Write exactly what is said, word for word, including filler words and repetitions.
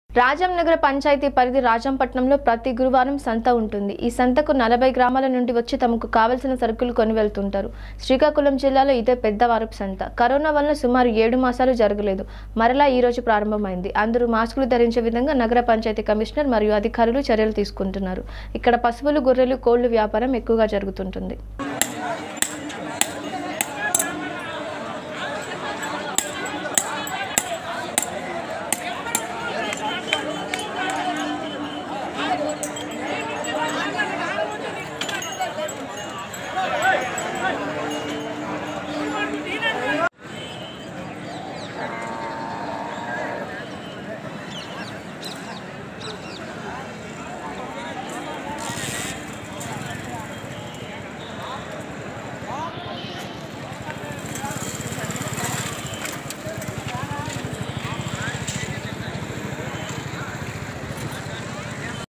రాజం నగర పంచాయతీ పరిధి రాజంపట్నంలో ప్రతి గురువారం సంత ఉంటుంది. ఈ సంతకు నలభై గ్రామాల నుండి వచ్చి తమకు కావలసిన సరుకులు కొని వెళ్తుంటారు. శ్రీకాకుళం జిల్లాలో ఇదే పెద్దవారపు సంత. కరోనా వలన సుమారు ఏడు మాసాలు జరగలేదు. మరలా ఈ రోజు ప్రారంభమైంది. అందరూ మాస్కులు ధరించే విధంగా నగర పంచాయతీ కమిషనర్ మరియు అధికారులు చర్యలు తీసుకుంటున్నారు. ఇక్కడ పశువులు, గొర్రెలు, కోళ్లు వ్యాపారం ఎక్కువగా జరుగుతుంటుంది.